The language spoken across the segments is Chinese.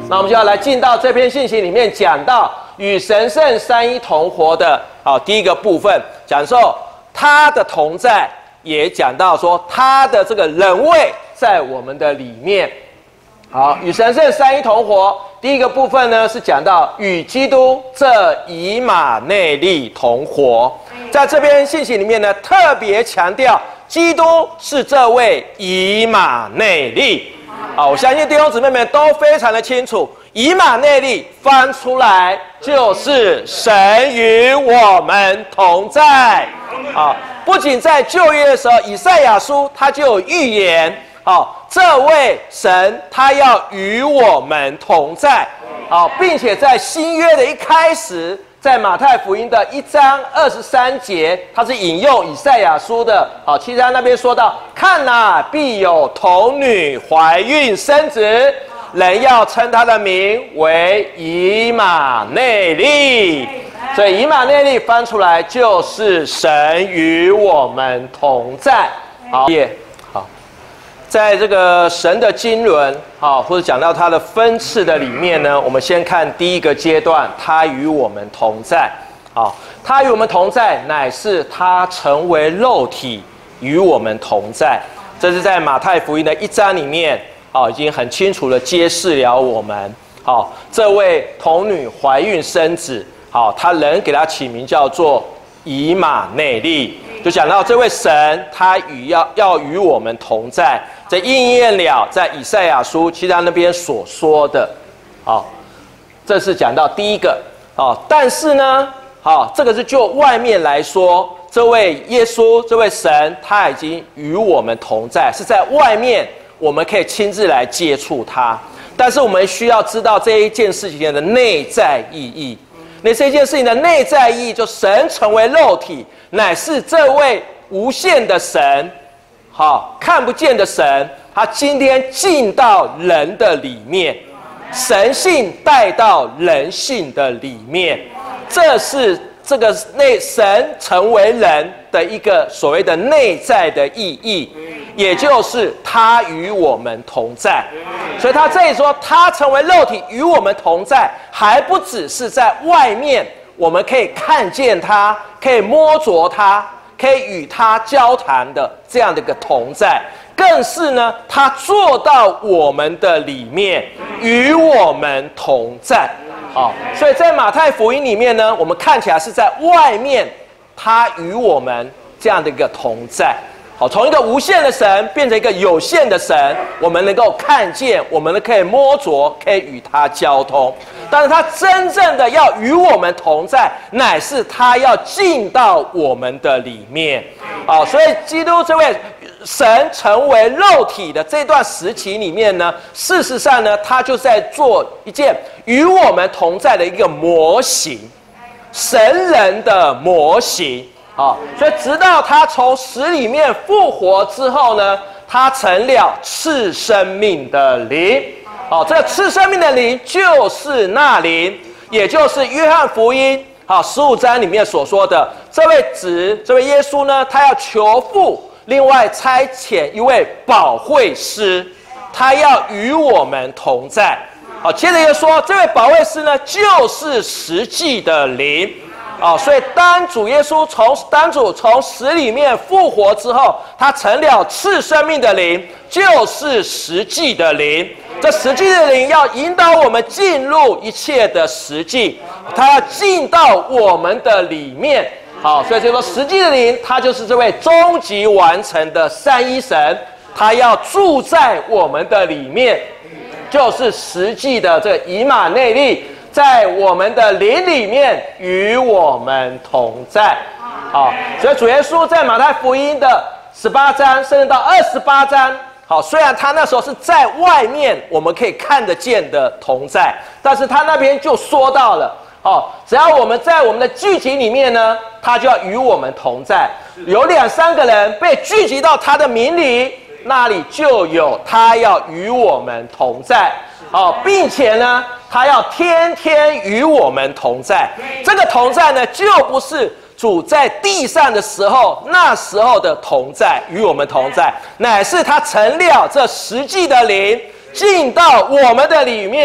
那我们就要来进到这篇信息里面，讲到与神圣三一同活的第一个部分，讲授他的同在，也讲到说他的这个人位在我们的里面。好，与神圣三一同活，第一个部分呢是讲到与基督这以马内利同活。在这篇信息里面呢，特别强调基督是这位以马内利。我相信弟兄姊妹们都非常的清楚，以马内利翻出来就是神与我们同在。不仅在旧约的时候，以赛亚书他就有预言，这位神他要与我们同在，并且在新约的一开始，在马太福音的1章23节，他是引用以赛亚书的7章那边说到：看哪，必有童女怀孕生子，人要称他的名为以马内利。所以以马内利翻出来就是神与我们同在。好，在这个神的经纶或者讲到他的分次的里面呢，我们先看第一个阶段，他与我们同在。他与我们同在，乃是他成为肉体与我们同在。这是在马太福音的1章里面已经很清楚的揭示了我们。这位童女怀孕生子，他人给他起名叫做以马内利，就讲到这位神他要与我们同在。这应验了在以赛亚书7章那边所说的。这是讲到第一个。但是呢，这个是就外面来说，这位耶稣这位神他已经与我们同在，是在外面我们可以亲自来接触他。但是我们需要知道这一件事情的内在意义。那这件事情的内在意义，就神成为肉体，乃是这位无限的神，看不见的神，他今天进到人的里面，神性带到人性的里面，这是这个神成为人的一个所谓的内在的意义，也就是他与我们同在。所以他这里说他成为肉体与我们同在，还不只是在外面我们可以看见他，可以摸着他，可以与他交谈的这样的一个同在，更是呢他坐到我们的里面，与我们同在。所以在马太福音里面呢，我们看起来是在外面他与我们这样的一个同在。从一个无限的神变成一个有限的神，我们能够看见，我们可以摸着，可以与他交通。但是他真正的要与我们同在，乃是他要进到我们的里面。所以基督这位神成为肉体的这段时期里面呢，事实上呢，他就在做一件与我们同在的一个模型，神人的模型。所以直到他从死里面复活之后呢，他成了赐生命的灵。这个赐生命的灵就是那灵，也就是约翰福音15章里面所说的，这位耶稣呢，他要求父另外差遣一位保惠师，他要与我们同在。接着又说，这位保惠师呢，就是实际的灵。所以当主耶稣从死里面复活之后，他成了赐生命的灵，就是实际的灵。这实际的灵要引导我们进入一切的实际，他要进到我们的里面。所以就说实际的灵，他就是这位终极完成的三一神，他要住在我们的里面，就是实际的这个以马内利，在我们的灵里面与我们同在。所以主耶稣在马太福音的18章甚至到28章，虽然他那时候是在外面我们可以看得见的同在，但是他那边就说到了，只要我们在我们的聚集里面呢，他就要与我们同在。有2、3个人被聚集到他的名里，那里就有他要与我们同在。并且呢，他要天天与我们同在。这个同在呢，就不是主在地上的时候那时候的同在，与我们同在，乃是他成了这实际的灵，进到我们的里面，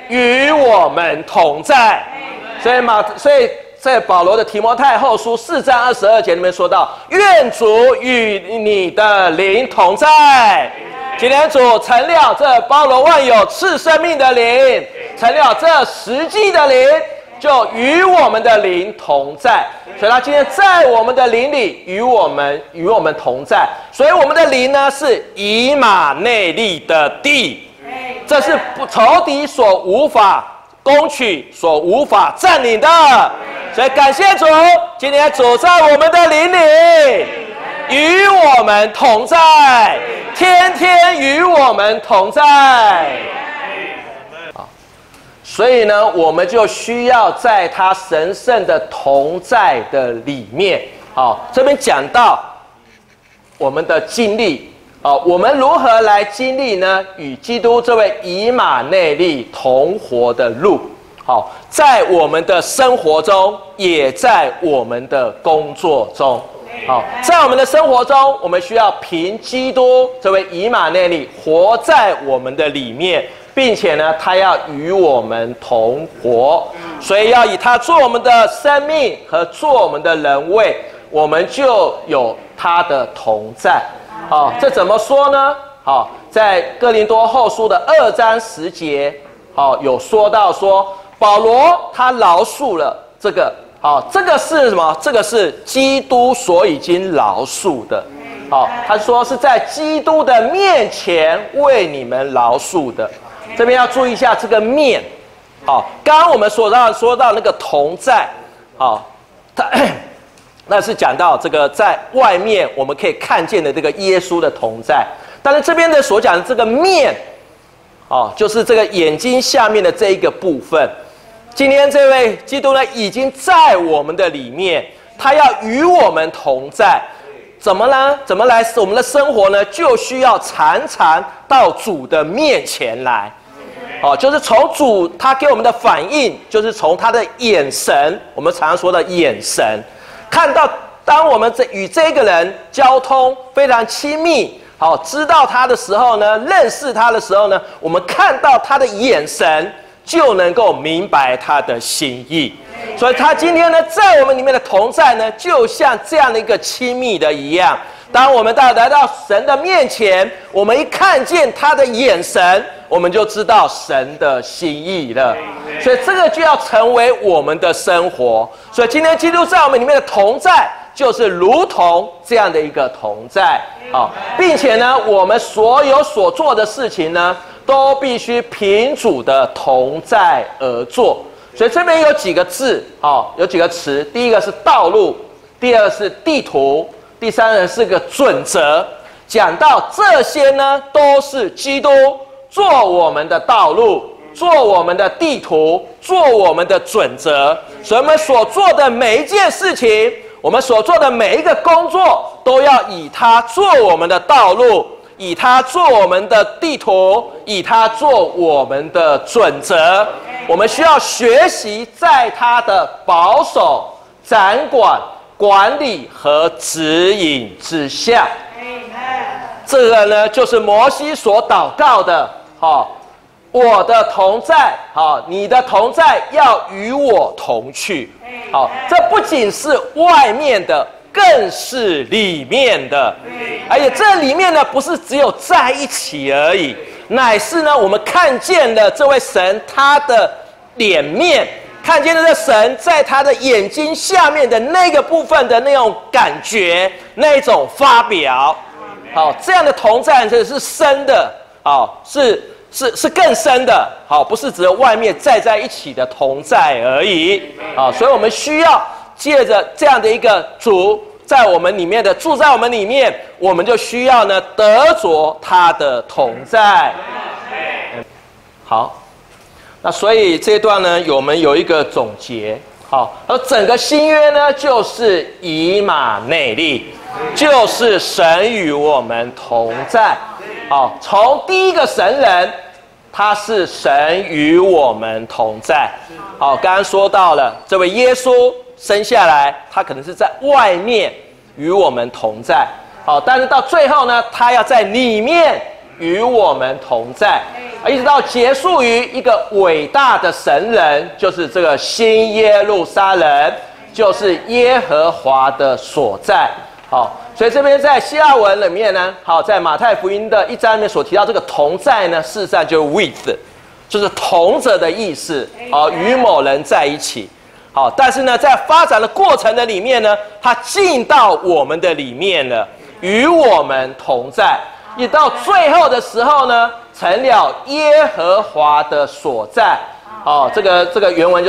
与我们同在。所以在保罗的提摩太后书4章22节里面说到，愿主与你的灵同在。今天主成了这包罗万有赐生命的灵，成了这实际的灵，就与我们的灵同在。所以他今天在我们的灵里与我们同在。所以我们的灵呢，是以马内利的地，这是仇敌所无法攻取、所无法占领的。所以感谢主，今天主在我们的灵里与我们同在，天天与我们同在。所以呢，我们就需要在他神圣的同在的里面。好，这边讲到我们的经历。我们如何来经历呢？与基督这位以马内利同活的路。好，在我们的生活中，也在我们的工作中。好，在我们的生活中，我们需要凭基督这位以马内利活在我们的里面，并且呢，他要与我们同活，所以要以他做我们的生命和做我们的人位，我们就有他的同在。好，这怎么说呢？好，在哥林多后书的2章10节，好，有说到说保罗他饶恕了这个。好，这个是什么？这个是基督所已经饶恕的。好，他说是在基督的面前为你们饶恕的。这边要注意一下这个面。好，刚刚我们说到那个同在，好，那是讲到这个在外面我们可以看见的这个耶稣的同在，但是这边的所讲的这个面，就是这个眼睛下面的这一个部分。今天这位基督呢，已经在我们的里面，他要与我们同在。怎么呢？怎么来？我们的生活呢，就需要常常到主的面前来。就是从主他给我们的反应，就是从他的眼神，我们常常说的眼神，看到当我们与这个人交通非常亲密，知道他的时候呢，认识他的时候呢，我们看到他的眼神，就能够明白他的心意。所以他今天呢，在我们里面的同在呢，就像这样的一个亲密的一样。当我们来到神的面前，我们一看见他的眼神，我们就知道神的心意了。所以这个就要成为我们的生活。所以今天基督在我们里面的同在，就是如同这样的一个同在。并且呢，我们所有所做的事情呢，都必须凭主的同在而做。所以这边有几个字，有几个词。第一个是道路，第二个是地图，第三个是个准则。讲到这些呢，都是基督做我们的道路，做我们的地图，做我们的准则。所以我们所做的每一件事情，我们所做的每一个工作，都要以它做我们的道路，以它做我们的地图，以它做我们的准则。我们需要学习在他的保守、掌管、管理和指引之下。这个呢，就是摩西所祷告的。我的同在，你的同在要与我同去。这不仅是外面的，更是里面的。而且这里面呢，不是只有在一起而已，乃是呢，我们看见了这位神他的脸面，看见了这神在他的眼睛下面的那个部分的那种感觉，那种发表。这样的同在是深的，是更深的，不是只有外面在一起的同在而已。所以我们需要借着这样的一个主在我们里面的住在我们里面，我们就需要呢得着他的同在。好，那所以这一段呢，我们有一个总结。而整个新约呢，就是以马内利，就是神与我们同在。从第一个神人，他是神与我们同在。刚刚说到了这位耶稣生下来，他可能是在外面与我们同在。但是到最后呢，他要在里面与我们同在。 一直到结束于一个伟大的神人，就是这个新耶路撒冷，就是耶和华的所在。好，所以这边在希腊文里面呢，好，在马太福音的1章里面所提到这个同在呢，事实上就是 with， 就是同着的意思，好，与某人在一起。好，但是呢，在发展的过程的里面呢，它进到我们的里面了，与我们同在。一到最后的时候呢，成了耶和华的所在。好，这个原文就是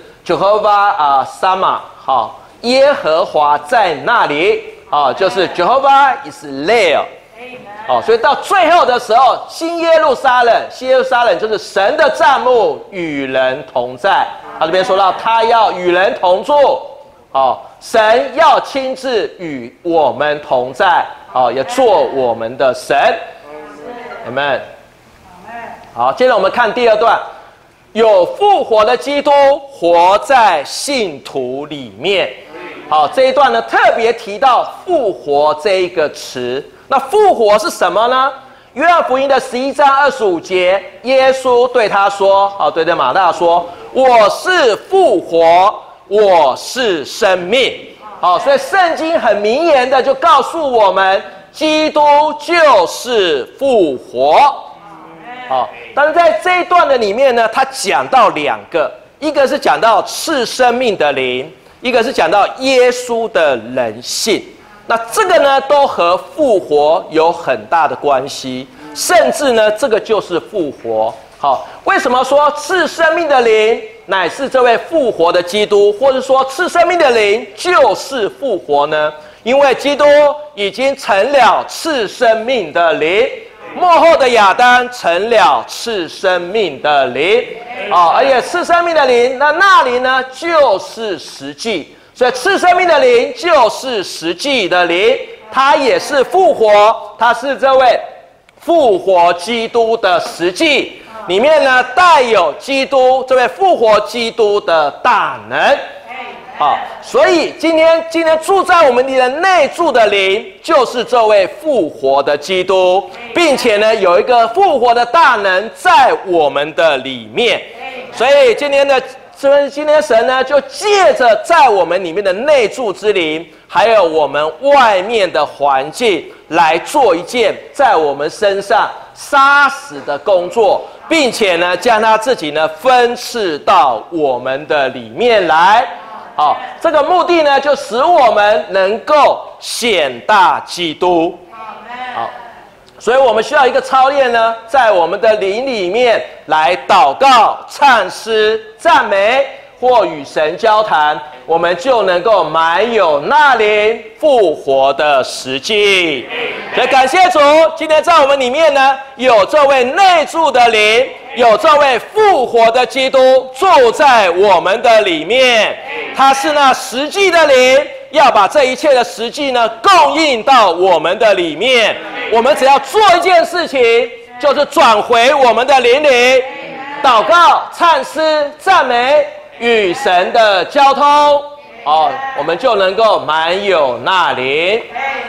Jehovah Sama， 好，耶和华在那里。好，就是 Jehovah is there。好，所以到最后的时候，新耶路撒冷就是神的帐幕，与人同在。他这边说到，他要与人同住。好，神要亲自与我们同在。好，也做我们的神。Amen。好，接着我们看第二段，有复活的基督活在信徒里面。好，这一段呢特别提到复活这一个词。那复活是什么呢？约翰福音的11章25节，耶稣对他说：“好，对着马大说，我是复活，我是生命。”好，所以圣经很明言的就告诉我们，基督就是复活。好，但是在这一段的里面呢，他讲到两个，一个是讲到赐生命的灵，一个是讲到耶稣的人性。那这个呢，都和复活有很大的关系，甚至呢，这个就是复活。好，为什么说赐生命的灵乃是这位复活的基督，或者说赐生命的灵就是复活呢？因为基督已经成了赐生命的灵，末后的亚当成了赐生命的灵。而且赐生命的灵，那灵呢，就是实际。所以赐生命的灵就是实际的灵，它也是复活，它是这位复活基督的实际，里面呢带有基督这位复活基督的大能。好，所以今天住在我们里的内住的灵，就是这位复活的基督，并且呢有一个复活的大能在我们的里面。所以今天神呢，就借着在我们里面的内住之灵，还有我们外面的环境，来做一件在我们身上杀死的工作，并且呢，将他自己呢分赐到我们的里面来。好，这个目的呢，就使我们能够显大基督。好。所以我们需要一个操练呢，在我们的灵里面来祷告、唱诗、赞美或与神交谈，我们就能够满有那灵复活的实际。所以感谢主，今天在我们里面呢，有这位内住的灵，有这位复活的基督住在我们的里面，他是那实际的灵。要把这一切的实际呢供应到我们的里面，我们只要做一件事情，就是转回我们的灵里，祷告、唱诗、赞美，与神的交通，我们就能够满有那灵。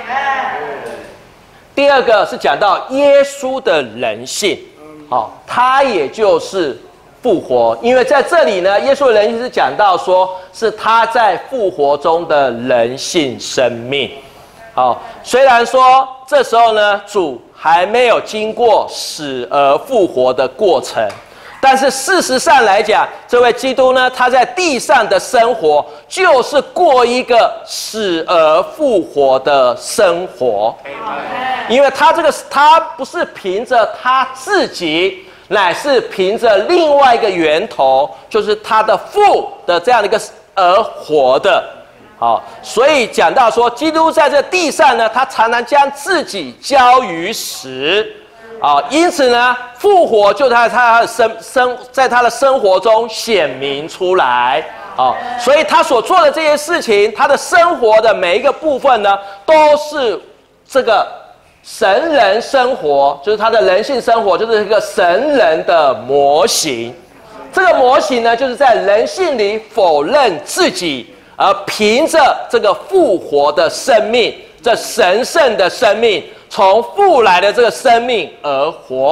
第二个是讲到耶稣的人性，他也就是复活，因为在这里呢，耶稣的人性是讲到说，是他在复活中的人性生命。好，虽然说这时候呢，主还没有经过死而复活的过程，但是事实上来讲，这位基督呢，他在地上的生活就是过一个死而复活的生活，因为他不是凭着他自己，乃是凭着另外一个源头，就是他的父的这样的一个而活的。好，所以讲到说，基督在这地上呢，他常常将自己交于死，因此呢，复活就在他的生活中显明出来。所以他所做的这些事情，他的生活的每一个部分呢，都是这个神人生活，就是他的人性生活，就是一个神人的模型。这个模型呢，就是在人性里否认自己，而凭着这个复活的生命，这神圣的生命，从父来的这个生命而活。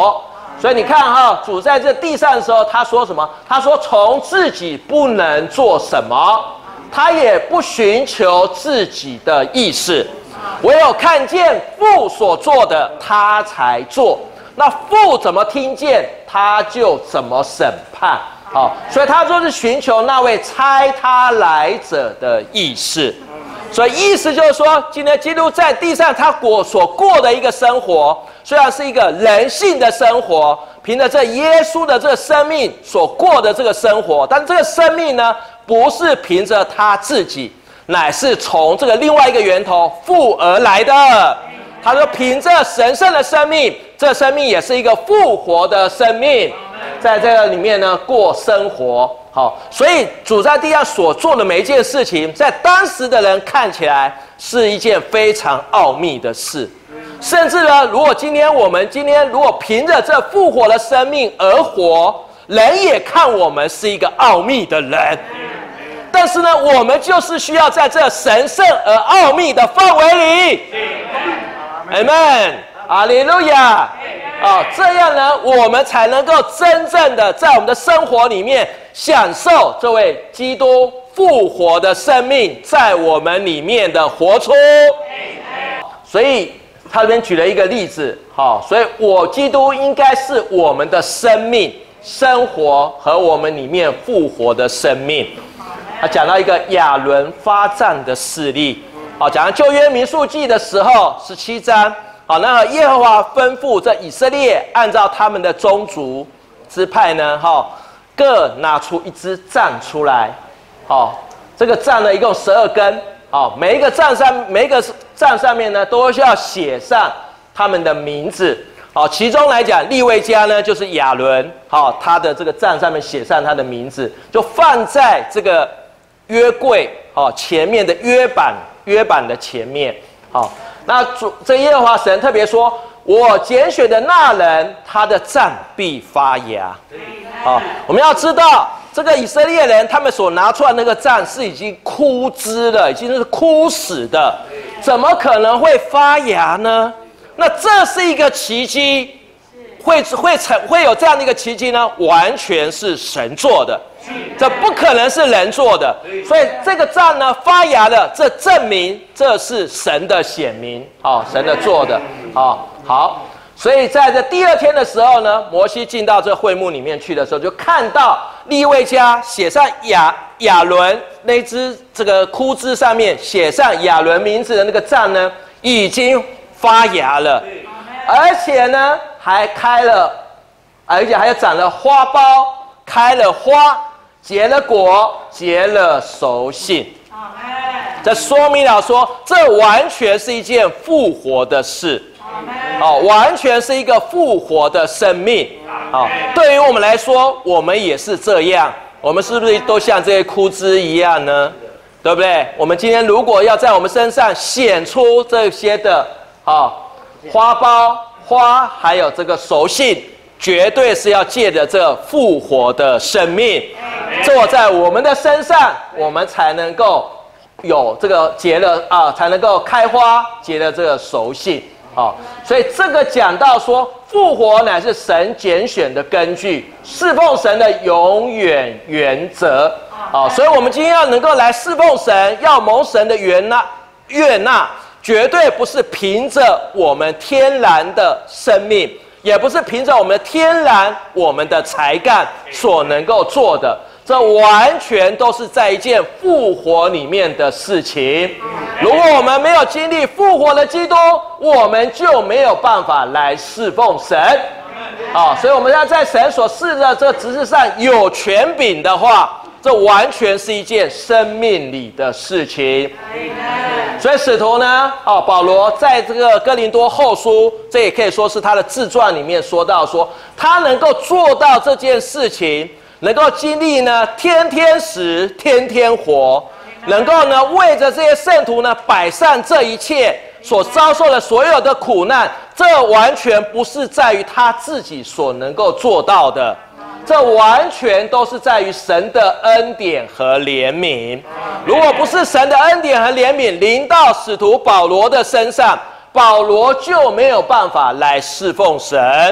所以你看哈，主在这地上的时候，他说什么？他说从自己不能做什么，他也不寻求自己的意思，唯有看见父所做的，他才做。那父怎么听见，他就怎么审判。好，所以他就是寻求那位差他来者的意思。所以意思就是说，今天基督在地上他所过的一个生活，虽然是一个人性的生活，凭着这耶稣的这个生命所过的这个生活，但这个生命呢，不是凭着他自己，乃是从这个另外一个源头父而来的。他说，凭着神圣的生命，这生命也是一个复活的生命，在这个里面呢过生活。好，所以主在地上所做的每一件事情，在当时的人看起来是一件非常奥秘的事。甚至呢，如果我们今天如果凭着这复活的生命而活，人也看我们是一个奥秘的人。但是呢，我们就是需要在这神圣而奥秘的范围里。Amen， 哈利路亚。这样呢，我们才能够真正的在我们的生活里面享受这位基督复活的生命在我们里面的活出。所以他这边举了一个例子，所以基督应该是我们的生命、生活和我们里面复活的生命。他讲到一个亚伦发战的事例，讲到旧约民数记的时候17章。那耶和华吩咐这以色列按照他们的宗族支派呢，各拿出一支杖出来。这个杖呢一共12根。每一个杖上面呢都需要写上他们的名字。其中来讲，利未家呢就是亚伦，他的这个杖上面写上他的名字，就放在这个约柜前面的约版的前面。那这耶和华神特别说，我拣选的那人，他的杖必发芽。我们要知道，这个以色列人他们所拿出来那个杖是已经枯枝了，已经是枯死的，怎么可能会发芽呢？那这是一个奇迹，会有这样的一个奇迹呢？完全是神做的。这不可能是人做的，所以这个杖呢发芽了，这证明这是神的显明，神的做的。好，所以在这第二天的时候呢，摩西进到这会幕里面去的时候，就看到利未家写上亚伦那只这个枯枝上面写上亚伦名字的那个杖呢，已经发芽了，而且呢还开了，而且还长了花苞，开了花。结了果，结了熟杏。这说明了说，这完全是一件复活的事。完全是一个复活的生命。对于我们来说，我们也是这样。我们是不是都像这些枯枝一样呢？对不对？我们今天如果要在我们身上显出这些的花苞、花，还有这个熟杏。绝对是要借着这复活的生命，做在我们的身上，我们才能够有这个结了才能够开花，结了这个熟杏。所以这个讲到说，复活乃是神拣选的根据，侍奉神的永远原则。所以我们今天要能够来侍奉神，要蒙神的悦纳，绝对不是凭着我们天然的生命。也不是凭着我们的天然、我们的才干所能够做的，这完全都是在一件复活里面的事情。如果我们没有经历复活的基督，我们就没有办法来侍奉神。所以我们要在神所赐的这个职事上有权柄的话，这完全是一件生命里的事情。所以使徒呢，保罗在这个哥林多后书，这也可以说是他的自传里面说到说，他能够做到这件事情，能够经历呢天天死，天天活，能够呢为着这些圣徒呢摆上这一切所遭受的所有的苦难，这完全不是在于他自己所能够做到的。这完全都是在于神的恩典和怜悯。如果不是神的恩典和怜悯临到使徒保罗的身上，保罗就没有办法来侍奉神。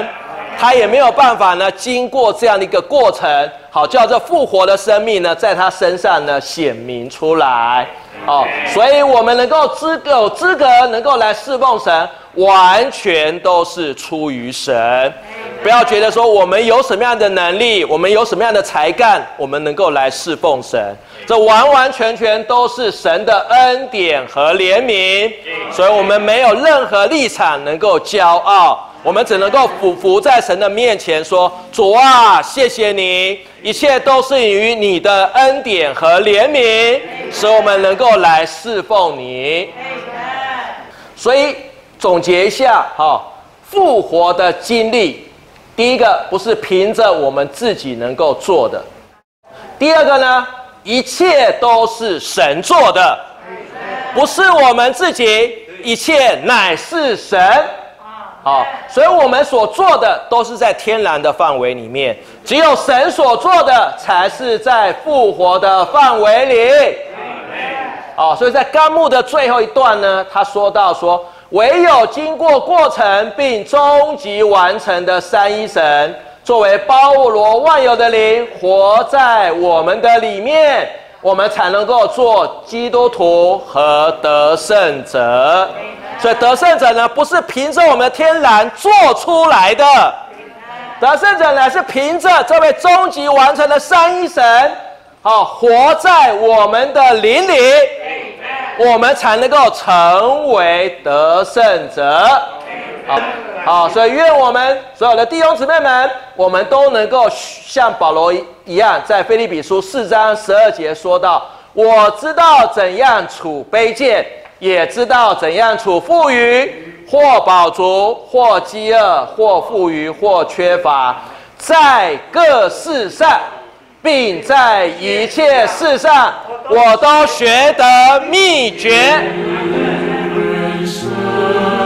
他也没有办法呢，经过这样的一个过程，好叫这复活的生命呢，在他身上呢显明出来。哦，所以我们有资格能够来侍奉神，完全都是出于神。不要觉得说我们有什么样的能力，我们有什么样的才干，我们能够来侍奉神，这完完全全都是神的恩典和怜悯。所以我们没有任何立场能够骄傲。我们只能够俯伏在神的面前说：主啊，谢谢你，一切都是于你的恩典和怜悯，使我们能够来侍奉你。所以总结一下，复活的经历，第一个不是凭着我们自己能够做的，第二个呢，一切都是神做的，不是我们自己，一切乃是神。所以我们所做的都是在天然的范围里面，只有神所做的才是在复活的范围里。所以在纲目的最后一段呢，他说到说，唯有经过过程并终极完成的三一神，作为包罗万有的灵，活在我们的里面，我们才能够做基督徒和得胜者。所以得胜者呢，不是凭着我们的天然做出来的，得胜者呢是凭着这位终极完成的三一神，活在我们的灵里，我们才能够成为得胜者。所以愿我们所有的弟兄姊妹们，我们都能够像保罗一样，在腓立比书4章12节说到：我知道怎样处卑贱，也知道怎样处富裕，或饱足，或饥饿，或富裕，或缺乏，在各事上，并在一切事上，我都学得秘诀。